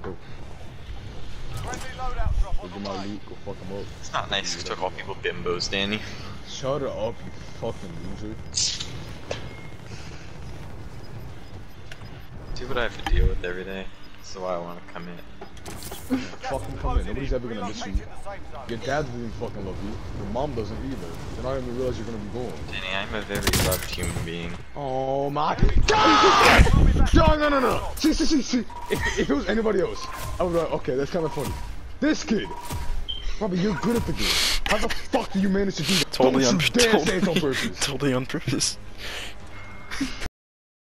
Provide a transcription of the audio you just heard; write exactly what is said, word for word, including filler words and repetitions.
go. Go get my loot, go fuck him up. It's not nice to call people bimbos, Danny. Shut her up, you fucking loser. Do what I have to deal with every day. That's why I want to come in. Fucking come in. Nobody's ever gonna miss you. Your dad doesn't even fucking love you. Your mom doesn't either. They're not even realize you're gonna be born. Danny, I'm a very loved human being. Oh my god! No, no, no, no! See, see, see, see. If, if it was anybody else, I would be like, okay, that's kind of funny. This kid, Robbie, you're good at the game. How the fuck do you manage to do that? Totally Don't on you dare totally, say it's on purpose. Totally on purpose.